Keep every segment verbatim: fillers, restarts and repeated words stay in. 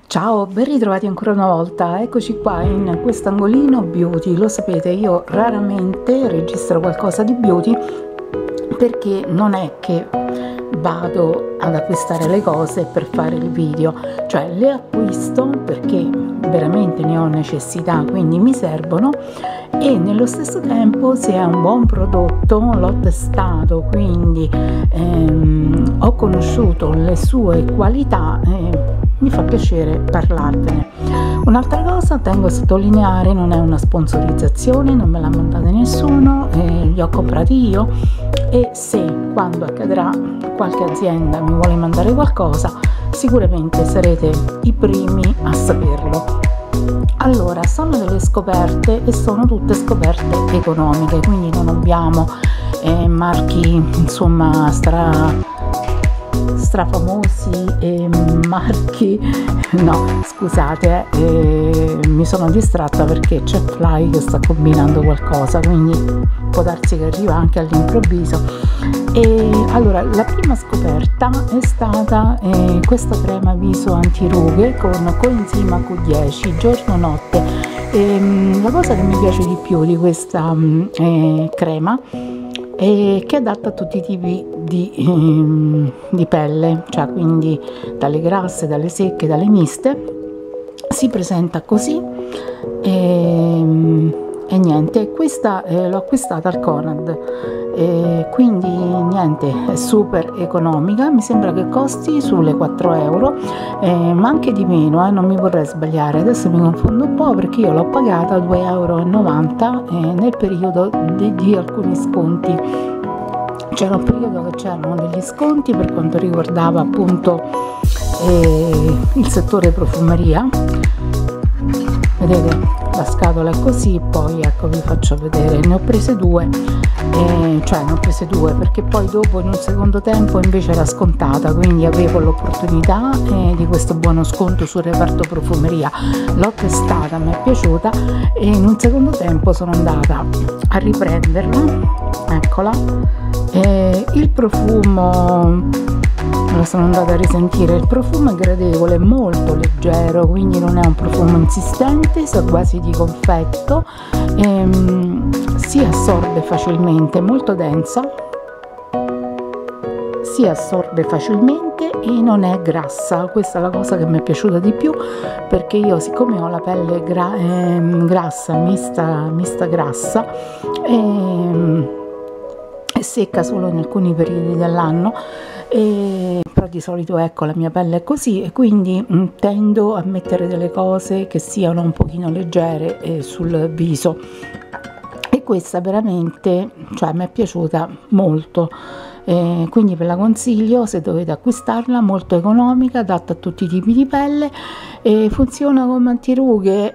Ciao, ben ritrovati ancora una volta, eccoci qua in quest'angolino beauty. Lo sapete, io raramente registro qualcosa di beauty perché non è che vado ad acquistare le cose per fare il video, cioè le acquisto perché veramente ne ho necessità, quindi mi servono, e nello stesso tempo se è un buon prodotto l'ho testato, quindi ehm, ho conosciuto le sue qualità e mi fa piacere parlarvene. Un'altra cosa tengo a sottolineare, non è una sponsorizzazione, non me l'ha mandata nessuno, eh, li ho comprati io, e se quando accadrà qualche azienda mi vuole mandare qualcosa sicuramente sarete i primi a saperlo. Allora, sono delle scoperte e sono tutte scoperte economiche, quindi non abbiamo eh, marchi insomma stra strafamosi e marchi, no scusate, eh, mi sono distratta perché c'è Fly che sta combinando qualcosa, quindi può darsi che arriva anche all'improvviso. E allora, la prima scoperta è stata eh, questa crema viso antirughe con coenzima Q dieci giorno notte. E, la cosa che mi piace di più di questa eh, crema e che è adatta a tutti i tipi di, ehm, di pelle, cioè quindi dalle grasse, dalle secche, dalle miste. Si presenta così e, e niente, questa eh, l'ho acquistata al Conad, e quindi niente, è super economica, mi sembra che costi sulle quattro euro, eh, ma anche di meno, eh, non mi vorrei sbagliare, adesso mi confondo un po' perché io l'ho pagata a due e novanta euro eh, nel periodo di, di alcuni sconti. C'era un periodo che c'erano degli sconti per quanto riguardava appunto eh, il settore profumeria. Vedete, la scatola è così, poi ecco vi faccio vedere, ne ho prese due, eh, cioè ne ho prese due perché poi dopo in un secondo tempo invece era scontata, quindi avevo l'opportunità eh, di questo buono sconto sul reparto profumeria. L'ho testata, mi è piaciuta e in un secondo tempo sono andata a riprenderla, eccola. Eh, il profumo lo sono andata a risentire, il profumo è gradevole, molto leggero, quindi non è un profumo insistente, sa quasi di confetto, ehm, si assorbe facilmente, molto densa, si assorbe facilmente e non è grassa. Questa è la cosa che mi è piaciuta di più, perché io, siccome ho la pelle gra ehm, grassa, mista, mista grassa, ehm, è secca solo in alcuni periodi dell'anno, e però di solito ecco la mia pelle è così, e quindi mh, tendo a mettere delle cose che siano un pochino leggere eh, sul viso, e questa veramente, cioè, mi è piaciuta molto, eh, quindi ve la consiglio se dovete acquistarla, molto economica, adatta a tutti i tipi di pelle, e funziona come antirughe,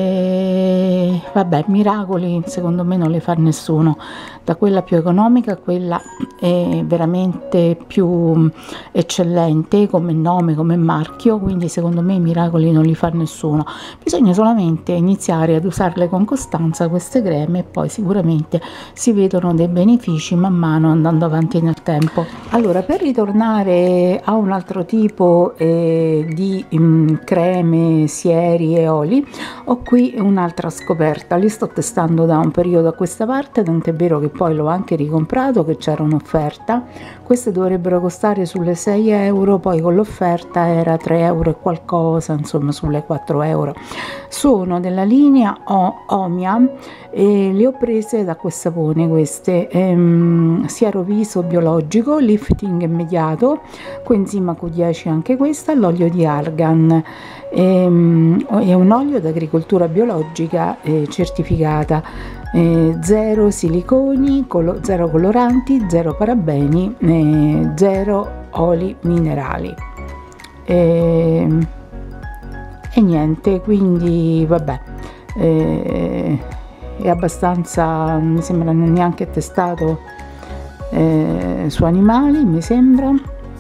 e vabbè, miracoli secondo me non le fa nessuno, da quella più economica a quella è veramente più eccellente come nome, come marchio, quindi secondo me i miracoli non li fa nessuno, bisogna solamente iniziare ad usarle con costanza queste creme e poi sicuramente si vedono dei benefici man mano andando avanti nel tempo. Allora, per ritornare a un altro tipo eh, di um, creme, sieri e oli, ho qui un'altra scoperta, li sto testando da un periodo a questa parte, tant'è vero che poi l'ho anche ricomprato, che c'era un'offerta. Queste dovrebbero costare sulle sei euro, poi con l'offerta era tre euro e qualcosa, insomma sulle quattro euro. Sono della linea o Omia e le ho prese da Acquasapone queste, ehm, siero viso biologico, lifting immediato, coenzima Q dieci anche questa, l'olio di argan, ehm, è un olio d'agricoltura biologica eh, certificata, eh, zero siliconi, colo zero coloranti, zero parabeni, eh, zero oli minerali, e, e niente, quindi vabbè, eh, è abbastanza, mi sembra non neanche testato eh, su animali, mi sembra.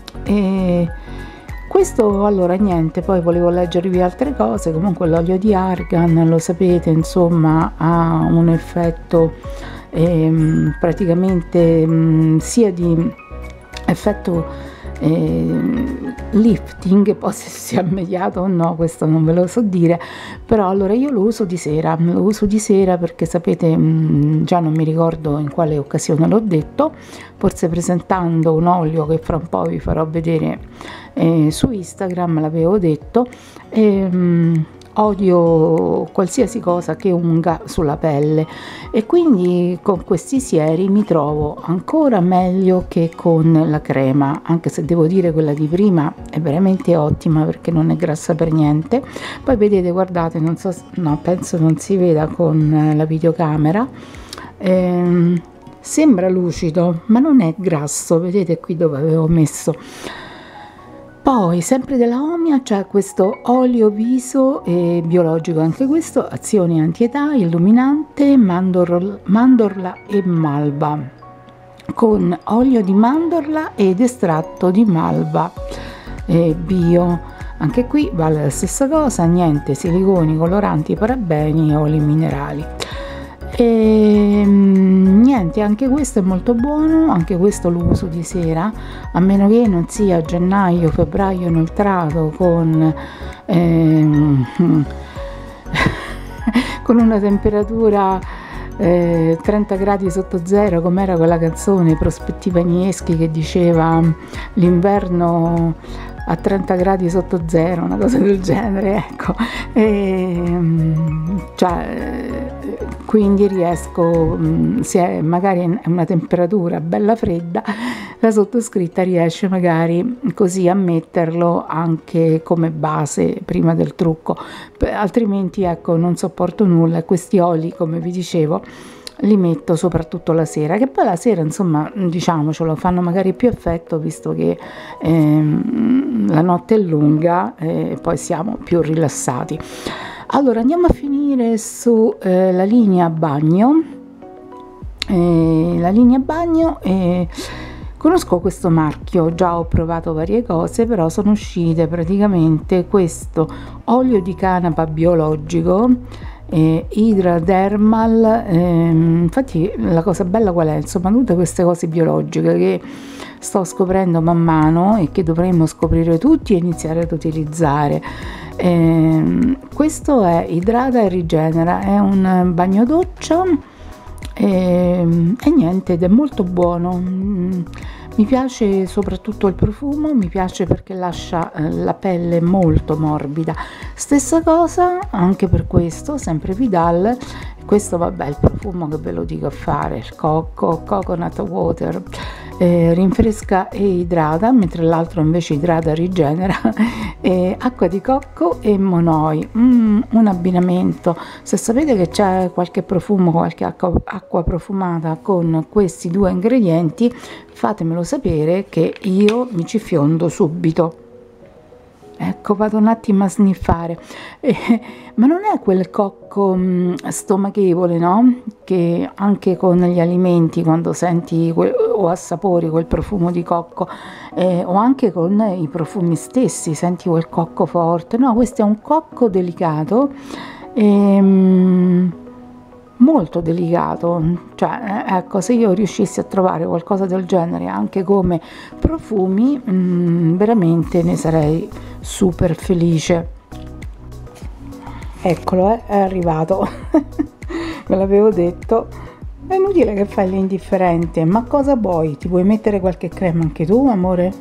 E questo, allora niente, poi volevo leggervi altre cose. Comunque l'olio di argan, lo sapete, insomma, ha un effetto ehm, praticamente mh, sia di effetto eh, lifting, poi se sia immediato o no questo non ve lo so dire, però allora io lo uso di sera, lo uso di sera perché sapete, mh, già non mi ricordo in quale occasione l'ho detto, forse presentando un olio che fra un po' vi farò vedere eh, su Instagram, l'avevo detto. E, mh, odio qualsiasi cosa che unga sulla pelle e quindi con questi sieri mi trovo ancora meglio che con la crema, anche se devo dire quella di prima è veramente ottima perché non è grassa per niente. Poi vedete, guardate, non so, no, penso non si veda con la videocamera, ehm, sembra lucido ma non è grasso, vedete qui dove avevo messo. Poi sempre della Omia c'è questo olio viso eh, biologico, anche questo, azione antietà, illuminante, mandorla, mandorla e malva, con olio di mandorla ed estratto di malva eh, bio. Anche qui vale la stessa cosa, niente siliconi, coloranti, parabeni e oli minerali. E niente, anche questo è molto buono, anche questo lo uso di sera, a meno che non sia gennaio, febbraio inoltrato con ehm, con una temperatura eh, trenta gradi sotto zero, come era quella canzone Prospettiva Agnieszki che diceva l'inverno a trenta gradi sotto zero, una cosa del genere, ecco. E, cioè, quindi riesco, se magari è una temperatura bella fredda, la sottoscritta riesce magari così a metterlo anche come base prima del trucco, altrimenti ecco non sopporto nulla. Questi oli, come vi dicevo, li metto soprattutto la sera, che poi la sera insomma diciamocelo fanno magari più effetto, visto che ehm, la notte è lunga e poi siamo più rilassati. Allora andiamo a finire su eh, la linea bagno. Eh, la linea bagno eh, conosco questo marchio, già ho provato varie cose, però sono uscite praticamente questo olio di canapa biologico, eh, Hydradermal, ehm, infatti la cosa bella qual è? Insomma, tutte queste cose biologiche che sto scoprendo man mano e che dovremmo scoprire tutti e iniziare ad utilizzare. Eh, questo è Idrata e Rigenera, è un bagno doccia e, e niente, ed è molto buono. Mm, mi piace soprattutto il profumo, mi piace perché lascia eh, la pelle molto morbida. Stessa cosa anche per questo, sempre Vidal. Questo vabbè, il profumo che ve lo dico a fare, il cocco, coconut water, eh, rinfresca e idrata, mentre l'altro invece idrata, rigenera, eh, acqua di cocco e monoi, mm, un abbinamento. Se sapete che c'è qualche profumo, qualche acqua, acqua profumata con questi due ingredienti, fatemelo sapere che io mi ci fiondo subito. Ecco, vado un attimo a sniffare, eh, ma non è quel cocco mh, stomachevole, no? Che anche con gli alimenti, quando senti quel, o assapori quel profumo di cocco, eh, o anche con i profumi stessi, senti quel cocco forte. No, questo è un cocco delicato, ehm, molto delicato, cioè ecco, se io riuscissi a trovare qualcosa del genere anche come profumi, mh, veramente ne sarei super felice. Eccolo, eh, è arrivato. Ve l'avevo detto, è inutile che fai l'indifferente, ma cosa vuoi? Ti vuoi mettere qualche crema anche tu, amore?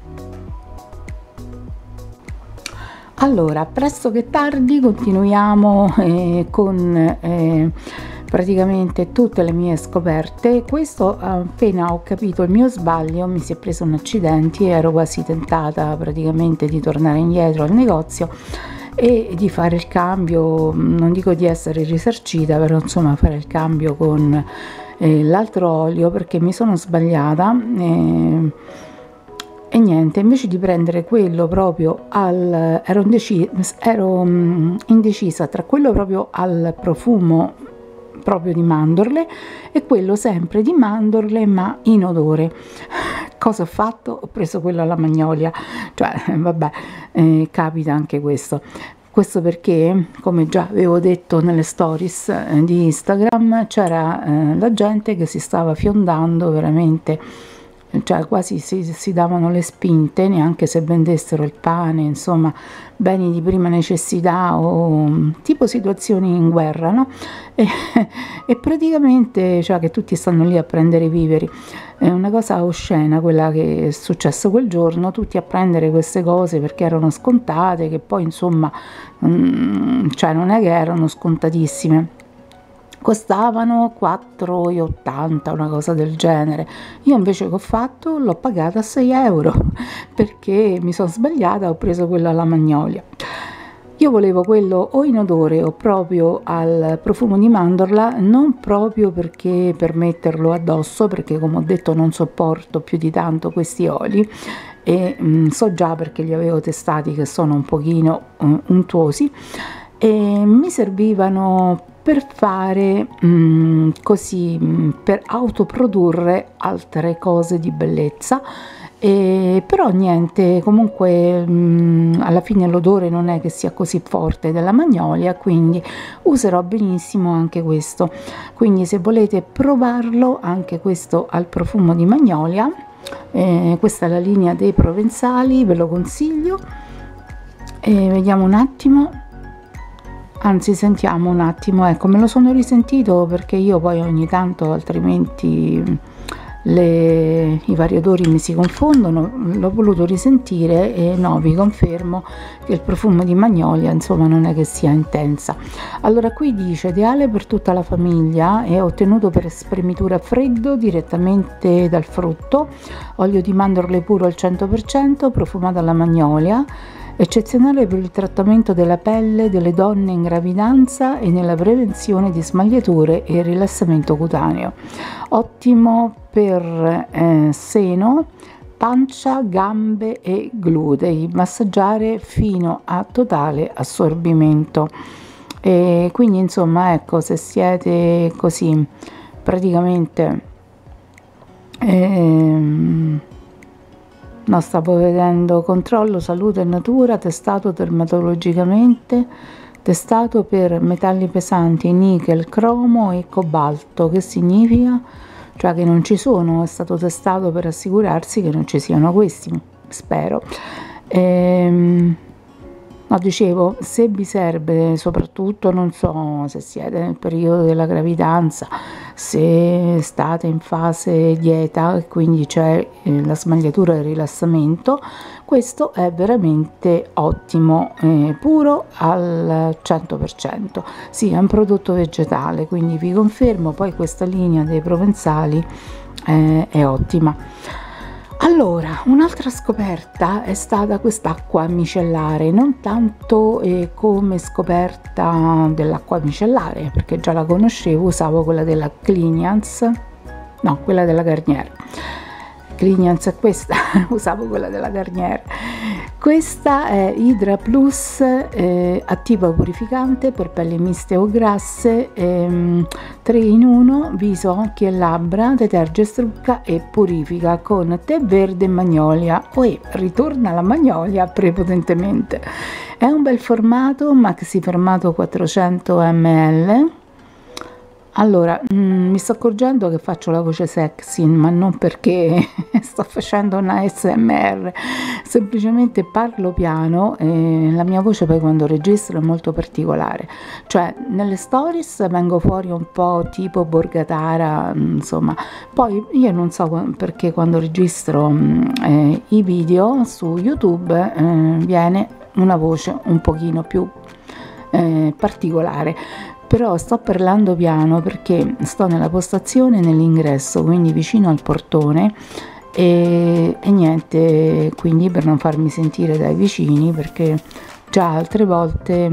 Allora, presto che tardi continuiamo eh, con eh, praticamente tutte le mie scoperte. Questo, appena ho capito il mio sbaglio, mi si è preso un accidente e ero quasi tentata praticamente di tornare indietro al negozio e di fare il cambio, non dico di essere risarcita, però insomma fare il cambio con eh, l'altro olio, perché mi sono sbagliata eh, e niente, invece di prendere quello proprio al ero indecisa, ero mh, indecisa tra quello proprio al profumo proprio di mandorle e quello sempre di mandorle ma in odore. Cosa ho fatto? Ho preso quello alla magnolia, cioè vabbè, eh, capita anche questo. Questo perché, come già avevo detto nelle stories eh, di Instagram, c'era eh, la gente che si stava fiondando veramente cioè quasi si, si davano le spinte, neanche se vendessero il pane, insomma beni di prima necessità o tipo situazioni in guerra, no? E, e praticamente, cioè, che tutti stanno lì a prendere i viveri. È una cosa oscena quella che è successo quel giorno, tutti a prendere queste cose perché erano scontate, che poi insomma mm, cioè non è che erano scontatissime, costavano quattro e ottanta, una cosa del genere. Io invece che ho fatto l'ho pagata a sei euro perché mi sono sbagliata, ho preso quella alla magnolia. Io volevo quello o in odore o proprio al profumo di mandorla, non proprio perché per metterlo addosso, perché come ho detto non sopporto più di tanto questi oli e mh, so già perché li avevo testati che sono un pochino uh, untuosi, e mi servivano per fare mh, così, mh, per autoprodurre altre cose di bellezza. E però niente, comunque mh, alla fine l'odore non è che sia così forte della magnolia, quindi userò benissimo anche questo. Quindi se volete provarlo, anche questo al profumo di magnolia, eh, questa è la linea dei provenzali, ve lo consiglio. E vediamo un attimo, anzi sentiamo un attimo, ecco, me lo sono risentito perché io poi ogni tanto altrimenti Le, i vari odori mi si confondono, l'ho voluto risentire e no, vi confermo che il profumo di magnolia insomma non è che sia intensa. Allora qui dice ideale per tutta la famiglia, è ottenuto per spremitura a freddo direttamente dal frutto, olio di mandorle puro al cento per cento, profumato alla magnolia, eccezionale per il trattamento della pelle delle donne in gravidanza e nella prevenzione di smagliature e rilassamento cutaneo, ottimo per eh, seno, pancia, gambe e glutei, massaggiare fino a totale assorbimento. E quindi insomma, ecco, se siete così praticamente ehm, no, stavo vedendo controllo salute e natura, testato dermatologicamente, testato per metalli pesanti, nickel, cromo e cobalto. Che significa? Cioè che non ci sono, è stato testato per assicurarsi che non ci siano questi, spero. Ehm, no, dicevo, se vi serve, soprattutto non so se siete nel periodo della gravidanza, se state in fase dieta e quindi c'è eh, la smagliatura e il rilassamento, questo è veramente ottimo, eh, puro al cento per cento. Sì, è un prodotto vegetale, quindi vi confermo. Poi questa linea dei provenzali eh, è ottima. Allora, un'altra scoperta è stata quest'acqua micellare, non tanto eh, come scoperta dell'acqua micellare, perché già la conoscevo, usavo quella della Cliniance, no, quella della Garnier. Cliniance è questa, usavo quella della Garnier. Questa è Hydra Plus, eh, attiva purificante per pelli miste o grasse, ehm, tre in uno, viso, occhi e labbra, deterge, strucca e purifica con tè verde e magnolia. Poi ritorna la magnolia prepotentemente. È un bel formato, maxi formato quattrocento millilitri. Allora, mh, mi sto accorgendo che faccio la voce sexy, ma non perché sto facendo una A S M R, semplicemente parlo piano e la mia voce poi quando registro è molto particolare. Cioè, nelle stories vengo fuori un po' tipo Borgatara, insomma. Poi io non so perché quando registro mh, eh, i video su YouTube eh, viene una voce un pochino più eh, particolare. Però sto parlando piano perché sto nella postazione nell'ingresso, quindi vicino al portone e, e niente, quindi per non farmi sentire dai vicini, perché già altre volte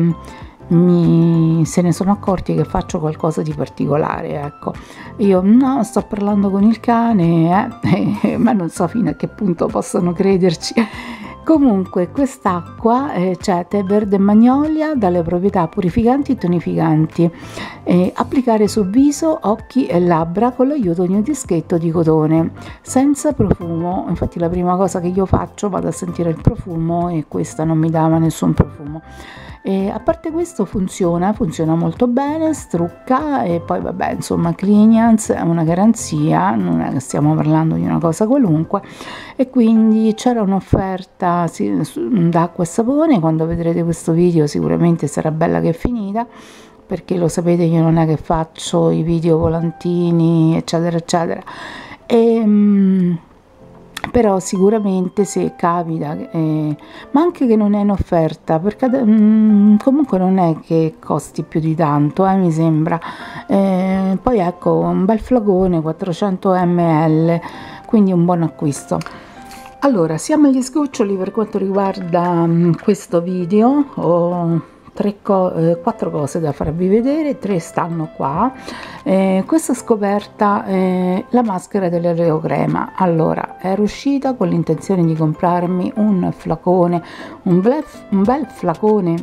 mi, se ne sono accorti che faccio qualcosa di particolare, ecco. Io no, sto parlando con il cane, eh, ma non so fino a che punto possono crederci. Comunque quest'acqua eh, c'è tè verde e magnolia dalle proprietà purificanti e tonificanti, eh, applicare sul viso, occhi e labbra con l'aiuto di un dischetto di cotone, senza profumo. Infatti la prima cosa che io faccio vado a sentire il profumo e questa non mi dava nessun profumo. E a parte questo funziona, funziona molto bene, strucca e poi vabbè, insomma, Clignanz è una garanzia, non è che stiamo parlando di una cosa qualunque, e quindi c'era un'offerta d'acqua e sapone. Quando vedrete questo video sicuramente sarà bella che è finita, perché lo sapete, io non è che faccio i video volantini eccetera eccetera, e um, però sicuramente se capita, eh, ma anche che non è in offerta, perché mm, comunque non è che costi più di tanto, eh, mi sembra, eh, poi ecco, un bel flacone quattrocento millilitri, quindi un buon acquisto. Allora, siamo agli sgoccioli per quanto riguarda mm, questo video. Ho tre co eh, quattro cose da farvi vedere, tre stanno qua. Eh, questa scoperta è la maschera dell'Ereocrema. Allora, ero uscita con l'intenzione di comprarmi un flacone, un bel, un bel flacone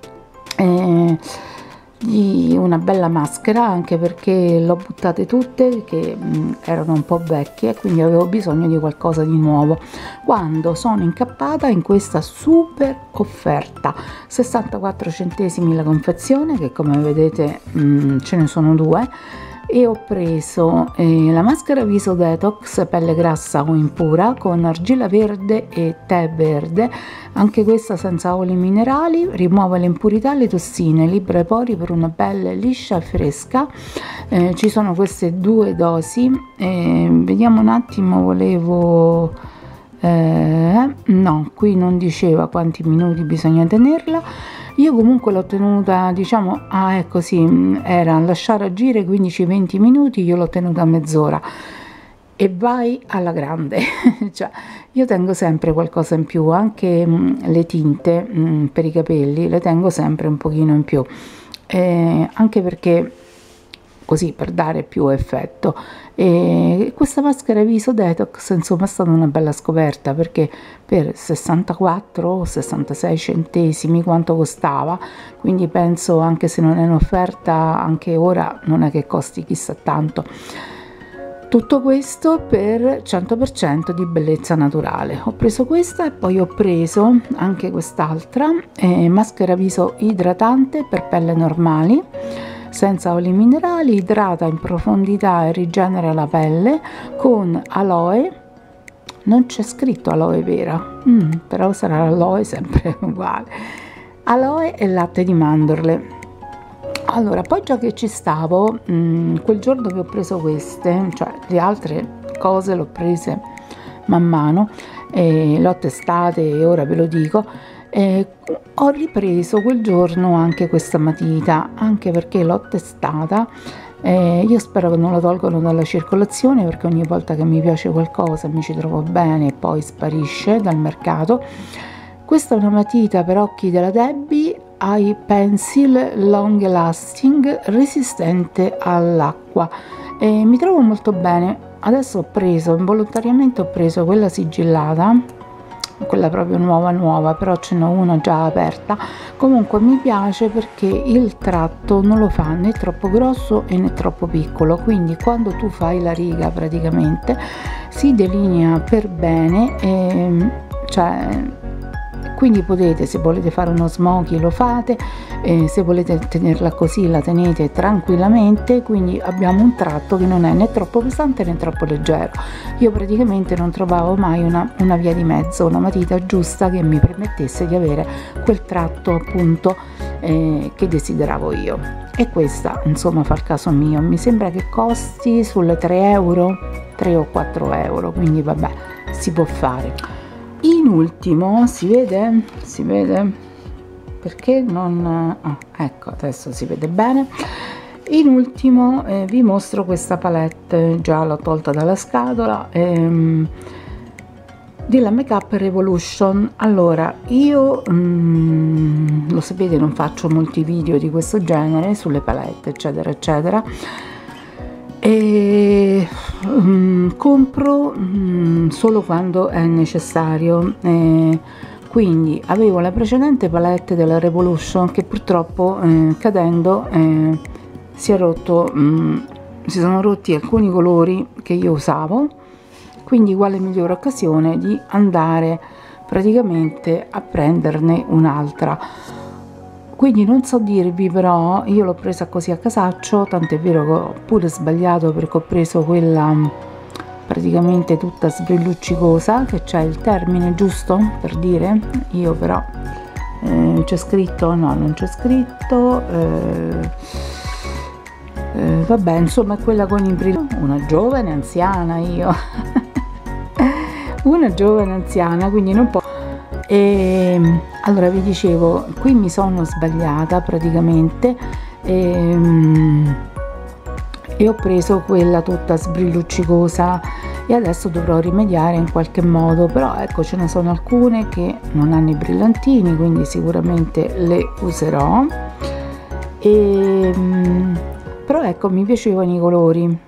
eh, di una bella maschera, anche perché l'ho buttate tutte che mh, erano un po' vecchie, quindi avevo bisogno di qualcosa di nuovo, quando sono incappata in questa super offerta, sessantaquattro centesimi la confezione, che come vedete mh, ce ne sono due, e ho preso eh, la maschera viso detox pelle grassa o impura con argilla verde e tè verde, anche questa senza oli minerali, rimuove le impurità e le tossine, libera i pori per una pelle liscia e fresca. Eh, ci sono queste due dosi, eh, vediamo un attimo, volevo eh, no, qui non diceva quanti minuti bisogna tenerla. Io comunque l'ho tenuta, diciamo, ah ecco sì, era lasciare agire quindici venti minuti, io l'ho tenuta mezz'ora e vai alla grande. Cioè, io tengo sempre qualcosa in più, anche mh, le tinte mh, per i capelli le tengo sempre un pochino in più, eh, anche perché così, per dare più effetto. E questa maschera viso detox insomma è stata una bella scoperta, perché per sessantaquattro o sessantasei centesimi quanto costava, quindi penso, anche se non è in offerta anche ora, non è che costi chissà tanto. Tutto questo per cento per cento di bellezza naturale. Ho preso questa e poi ho preso anche quest'altra, eh, maschera viso idratante per pelle normali, senza oli minerali, idrata in profondità e rigenera la pelle con aloe. Non c'è scritto aloe vera, mm, però sarà aloe sempre uguale, aloe e latte di mandorle. Allora, poi già che ci stavo, mh, quel giorno che ho preso queste, cioè le altre cose le ho prese man mano, e le ho testate e ora ve lo dico. Eh, ho ripreso quel giorno anche questa matita, anche perché l'ho testata. Eh, io spero che non la tolgono dalla circolazione, perché ogni volta che mi piace qualcosa mi ci trovo bene e poi sparisce dal mercato. Questa è una matita per occhi della Debbie Eye Pencil Long Lasting, resistente all'acqua, e mi trovo molto bene. Adesso ho preso, involontariamente ho preso quella sigillata, quella proprio nuova nuova, però ce n'ho una già aperta. Comunque mi piace perché il tratto non lo fa né troppo grosso e né troppo piccolo, quindi quando tu fai la riga praticamente si delinea per bene, e, cioè, quindi potete, se volete fare uno smoky lo fate, eh, se volete tenerla così la tenete tranquillamente. Quindi abbiamo un tratto che non è né troppo pesante né troppo leggero. Io praticamente non trovavo mai una, una via di mezzo, una matita giusta che mi permettesse di avere quel tratto appunto eh, che desideravo io, e questa insomma fa il caso mio. Mi sembra che costi sulle tre euro, tre o quattro euro, quindi vabbè, si può fare. In ultimo, si vede? Si vede? Perché non... Oh, ecco, adesso si vede bene. In ultimo eh, vi mostro questa palette, già l'ho tolta dalla scatola, ehm, della Makeup Revolution. Allora, io mm, lo sapete, non faccio molti video di questo genere sulle palette eccetera eccetera, e um, compro um, solo quando è necessario. Eh, quindi avevo la precedente palette della Revolution che purtroppo eh, cadendo eh, si è rotto, um, si sono rotti alcuni colori che io usavo, quindi quale migliore occasione di andare praticamente a prenderne un'altra. quindi non so dirvi, però io l'ho presa così a casaccio, tant'è vero che ho pure sbagliato perché ho preso quella praticamente tutta sbrilluccicosa, che c'è il termine giusto per dire, io però eh, c'è scritto, no non c'è scritto, eh, eh, vabbè, insomma è quella con i brillanti, una giovane anziana io una giovane anziana, quindi non può. E allora vi dicevo, qui mi sono sbagliata praticamente e, e ho preso quella tutta sbrilluccicosa e adesso dovrò rimediare in qualche modo, però ecco, ce ne sono alcune che non hanno i brillantini, quindi sicuramente le userò. E, però ecco, mi piacevano i colori.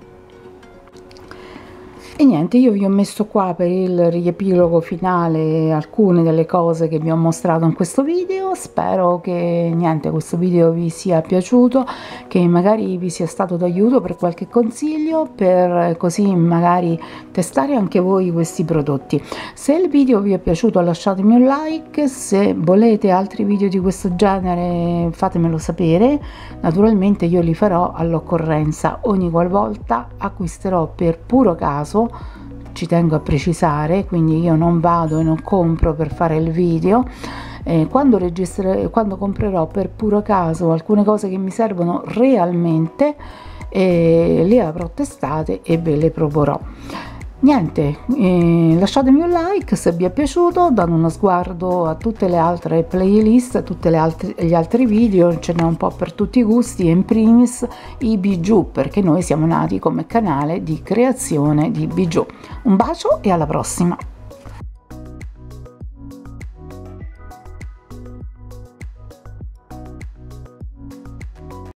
E niente, io vi ho messo qua per il riepilogo finale alcune delle cose che vi ho mostrato in questo video. Spero che niente, questo video vi sia piaciuto, che magari vi sia stato d'aiuto per qualche consiglio, per così magari testare anche voi questi prodotti. Se il video vi è piaciuto lasciatemi un like, se volete altri video di questo genere fatemelo sapere, naturalmente io li farò all'occorrenza ogni qualvolta acquisterò per puro caso. Ci tengo a precisare, quindi io non vado e non compro per fare il video. Eh, quando registrerò, quando comprerò per puro caso alcune cose che mi servono realmente, eh, le avrò testate e ve le proporrò. Niente, eh, lasciatemi un like se vi è piaciuto, date uno sguardo a tutte le altre playlist, a tutti gli altri video, ce n'è un po' per tutti i gusti, e in primis i bijou, perché noi siamo nati come canale di creazione di bijou. Un bacio e alla prossima!